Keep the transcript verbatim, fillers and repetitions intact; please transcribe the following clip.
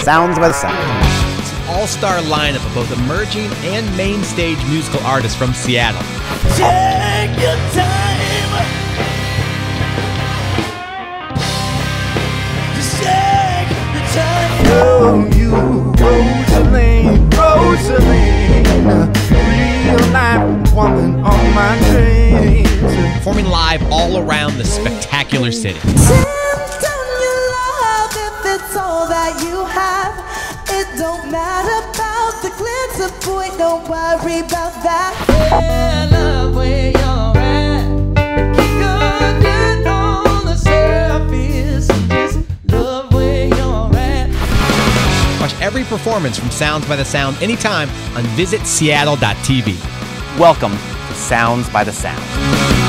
Sounds by the Sound. It's an all-star lineup of both emerging and main stage musical artists from Seattle. Take your time. Just take your time. Oh, you, Rosaline, Rosaline, real life woman on my dreams. Performing live all around the spectacular city. It's all that you have. It don't matter about the glitter, boy. Don't worry about that. Yeah, love where you're at. Keep good on the surface. Just love where you're at. Watch every performance from Sounds by the Sound anytime on Visit Seattle dot T V. Welcome to Sounds by the Sound.